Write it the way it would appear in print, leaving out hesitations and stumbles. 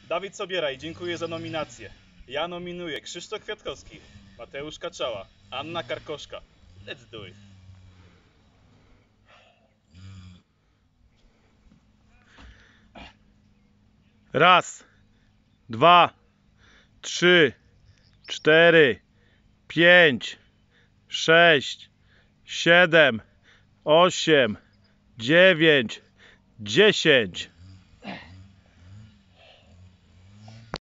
Dawid Sobieraj, dziękuję za nominację. Ja nominuję Krzysztof Kwiatkowski, Mateusz Kaczała, Anna Karkoszka. Let's do it. Raz, dwa, trzy, cztery, pięć, sześć, siedem, osiem, dziewięć, 10.